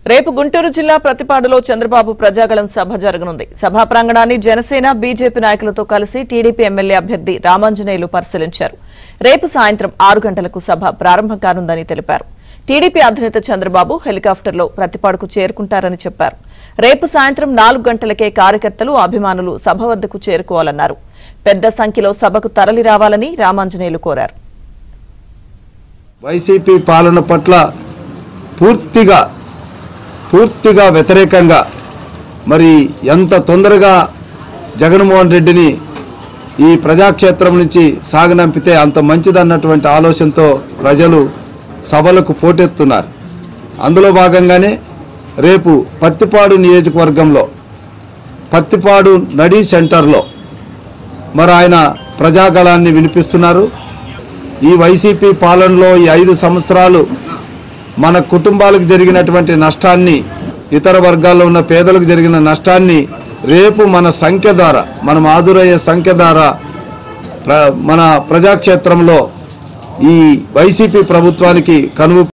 రేపు గుంటూరు జిల్లా ప్రతిపాడులో చంద్రబాబు ప్రజాగళం సభ జరగనుంది. సభా ప్రాంగణాన్ని జనసేన బీజేపీ నాయకులతో కలిసి టీడీపీ ఎమ్మెల్యే అభ్యర్థి రామాంజనేయులు పరిశీలించారు. రేపు సాయంత్రం 6 గంటలకు సభ ప్రారంభం కానుందని తెలిపారు. టీడీపీ అధినేత చంద్రబాబు హెలికాప్టర్లో ప్రతిపాడుకు చేరుకుంటారని చెప్పారు. రేపు సాయంత్రం 4 గంటలకే కార్యకర్తలు అభిమానులు సభ వద్దకు చేరుకోవాలన్నారు. పెద్ద సంఖ్యలో సభకు తరలి రావాలని రామాంజనేయులు కోరారు. వైసీపీ పాలన పట్ల పూర్తిగా వ్యతిరేకంగా మరి ఎంత తొందరగా జగన్మోహన్ రెడ్డిని ఈ ప్రజాక్షేత్రం నుంచి సాగనంపితే అంత మంచిదన్నటువంటి ఆలోచనతో ప్రజలు సభలకు పోటెత్తున్నారు. అందులో భాగంగానే రేపు పత్తిపాడు నియోజకవర్గంలో పత్తిపాడు నడీ సెంటర్లో మరి ఆయన ప్రజాగళాన్ని వినిపిస్తున్నారు. ఈ వైసీపీ పాలనలో ఈ 5 సంవత్సరాలు మన కుటుంబాలకు జరిగినటువంటి నష్టాన్ని, ఇతర వర్గాల్లో ఉన్న పేదలకు జరిగిన నష్టాన్ని రేపు మన సంఖ్య ద్వారా, మనం హాజరయ్యే సంఖ్య ద్వారా మన ప్రజాక్షేత్రంలో ఈ వైసీపీ ప్రభుత్వానికి కనువు